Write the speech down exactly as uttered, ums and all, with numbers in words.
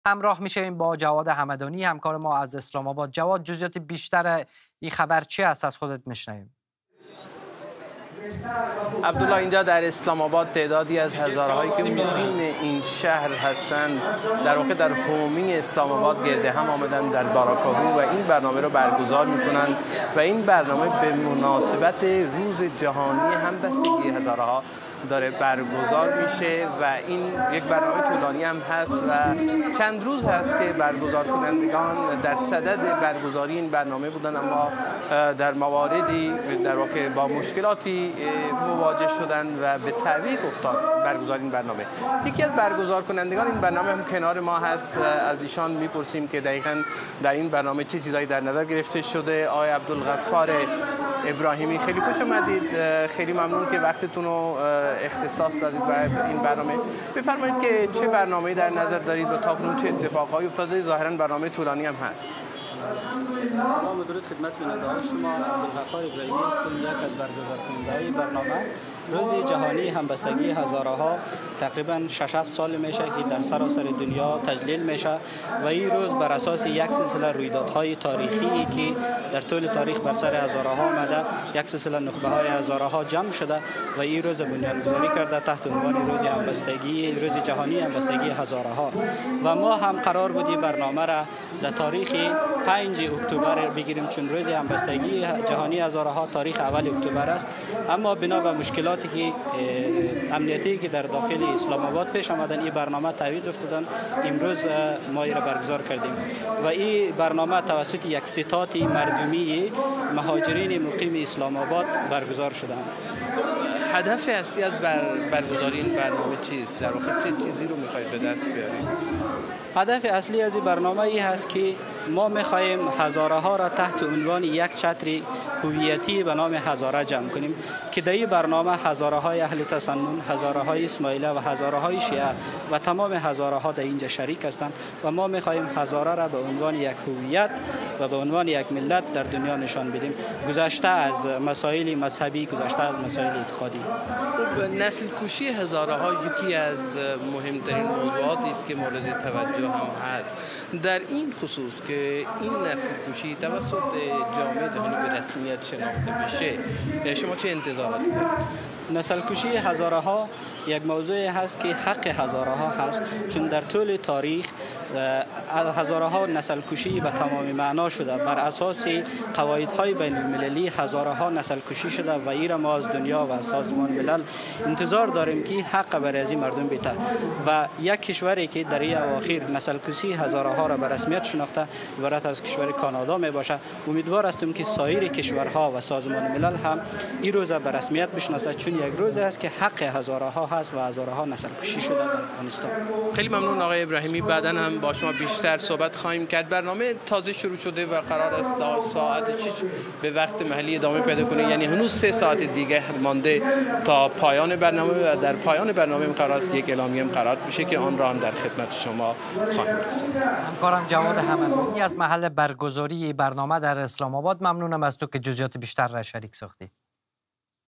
همراه میشیم با جواد همدانی همکار ما از اسلام آباد. جواد، جزئیات بیشتر این خبر چی است از خودت میشنویم؟ عبدالله، اینجا در اسلام آباد تعدادی از هزارهایی که مقیم این شهر هستند در واقع در حومه اسلام آباد گرده هم آمدن در باراکاهو و این برنامه رو برگزار میکنند و این برنامه به مناسبت روز جهانی همبستگی هزارها داره برگزار میشه و این یک برنامه طولانی هم هست و چند روز هست که برگزار کنندگان در صدد برگزاری این برنامه بودن، اما در مواردی در واقع با مشکلاتی مواجه شدن و به تعویق افتاد برگزاری این برنامه. یکی از برگزار کنندگان این برنامه هم کنار ما هست، از ایشان میپرسیم که دقیقاً در این برنامه چه چیزایی در نظر گرفته شده. آقای عبدالغفار ابراهیمی، خیلی خوش آمدید، خیلی ممنون که وقتتون رو اختصاص دادید برای این برنامه. بفرمایید که چه برنامه‌ای در نظر دارید و تاکنون چه اتفاقایی افتاده؟ ظاهراً برنامه طولانی هم هست. سلام و درود خدمت بینندگان شما. عبدالغفار ابراهیمی هستم، یک از برگزار کننده‌های برنامه روز جهانی همبستگی هزارها. تقریبا شش هفت سال میشه که در سراسر دنیا تجلیل میشه و این روز بر اساس یک سلسله رویدادهای تاریخی که در طول تاریخ بر سر هزارها آمده، یک سلسله نخبه های هزارها جمع شده و این روز بنیانگذاری کرده تحت عنوان روز همبستگی، روز جهانی همبستگی هزارها. و ما هم قرار بودیم برنامه را در تاریخ پنج اکتبر بگیریم، چون روز همبستگی جهانی هزارها تاریخ اول اکتبر است، اما بنا به مشکلاتی که امنیتی که در داخل اسلام آباد پیش آمدن این برنامه تعویق افتادن. امروز ما را برگزار کردیم و این برنامه توسط یک ستاد مردمی مهاجرین مقیم اسلام آباد برگزار شده. هدف اصلی از بر برگزاری این برنامه چیست؟ در واقع چه چیزی رو می‌خواید به دست بیارید؟ هدف اصلی از این برنامه ای هست که ما می‌خواهیم هزارها را تحت عنوان یک چتر هویتی به نام هزاره جمع کنیم که در این برنامه هزارهای اهل تسنن، هزارهای اسماعیله و هزارهای شیعه و تمام هزارها در اینجا شریک هستند و ما می‌خواهیم هزاره را به عنوان یک هویت و به عنوان یک ملت در دنیا نشان بدیم، گذشته از مسائل مذهبی، گذشته از مسائل اعتقادی. خب، نسل کشی هزارها یکی از مهمترین موضوعاتی است که مورد توجه هم هست. در این خصوص که این نسل کشی توسط جامعه جهانی به رسمیت شناخته بشه، شما چه انتظاراتی دارید؟ نسل کشی هزارها یک موضوع هست که حق هزارها هست، چون در طول تاریخ هزارها نسل کشی به تمام معنا شده. بر اساس قواعدهای بین المللی هزارها نسل کشی شده و این را ما از دنیا و سازمان ملل انتظار داریم که حق برای از مردم بده و یک کشوری که در این اواخر نسل کشی هزارها را به رسمیت شناخته عبارت از کشور کانادا می باشه. امیدوار هستم که سایر کشورها و سازمان ملل هم این روز به رسمیت بشناسد، چون یک روز است که حق هزارها هست و هزارها نسل کشی شده در افغانستان. خیلی ممنون آقای ابراهیمی، بعداً هم با شما بیشتر صحبت خواهیم کرد. برنامه تازه شروع شده و قرار است تا ساعت شش به وقت محلی ادامه پیدا کنه، یعنی هنوز سه ساعت دیگه مانده تا پایان برنامه و در پایان برنامه قرار است یک اعلامیه قرار بشه که آن را هم در خدمت شما خواهیم رساند. همکارم جواد همدانی از محل برگزاری برنامه در اسلام آباد، ممنونم از تو که جزئیات بیشتر را شریک ساختی.